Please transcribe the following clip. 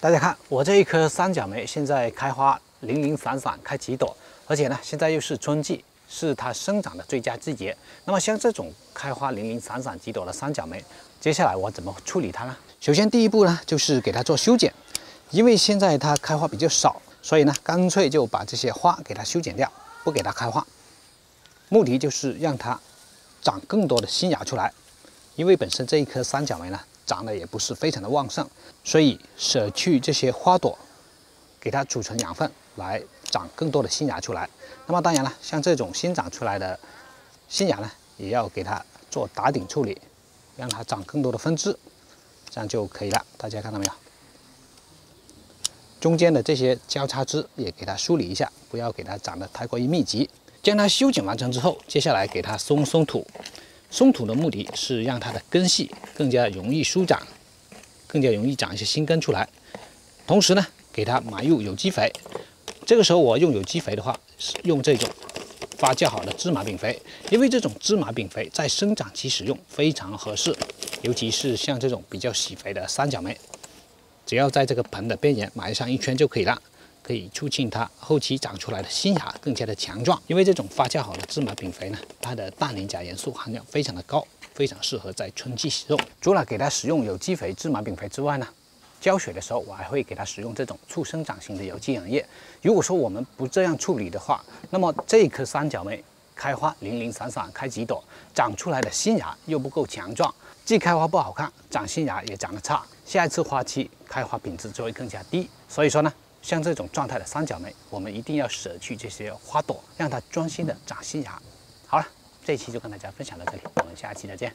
大家看，我这一颗三角梅现在开花零零散散，开几朵，而且呢，现在又是春季，是它生长的最佳季节。那么像这种开花零零散散几朵的三角梅，接下来我怎么处理它呢？首先第一步呢，就是给它做修剪，因为现在它开花比较少，所以呢，干脆就把这些花给它修剪掉，不给它开花。目的就是让它长更多的新芽出来，因为本身这一颗三角梅呢，长得也不是非常的旺盛，所以舍去这些花朵，给它储存养分，来长更多的新芽出来。那么当然了，像这种新长出来的新芽呢，也要给它做打顶处理，让它长更多的分支，这样就可以了。大家看到没有？中间的这些交叉枝也给它梳理一下，不要给它长得太过于密集。将它修剪完成之后，接下来给它松土。松土的目的是让它的根系更加容易舒长，更加容易长一些新根出来。同时呢，给它埋入有机肥。这个时候我用有机肥的话，是用这种发酵好的芝麻饼肥，因为这种芝麻饼肥在生长期使用非常合适，尤其是像这种比较喜肥的三角梅，只要在这个盆的边缘埋上一圈就可以了。可以促进它后期长出来的新芽更加的强壮，因为这种发酵好的芝麻饼肥呢，它的氮磷钾元素含量非常的高，非常适合在春季使用。除了给它使用有机肥芝麻饼肥之外呢，浇水的时候我还会给它使用这种促生长型的有机养液。如果说我们不这样处理的话，那么这一颗三角梅开花零零散散开几朵，长出来的新芽又不够强壮，既开花不好看，长新芽也长得差，下一次花期开花品质就会更加低。所以说呢，像这种状态的三角梅，我们一定要舍去这些花朵，让它专心的长新芽。好了，这一期就跟大家分享到这里，我们下期再见。